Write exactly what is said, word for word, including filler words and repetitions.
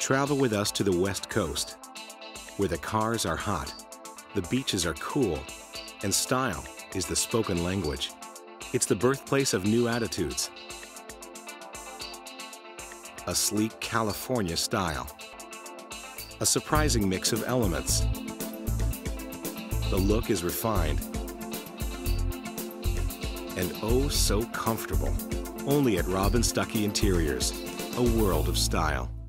Travel with us to the West Coast, where the cars are hot, the beaches are cool, and style is the spoken language. It's the birthplace of new attitudes. A sleek California style. A surprising mix of elements. The look is refined and oh so comfortable. Only at Robb Stucky Interiors, a world of style.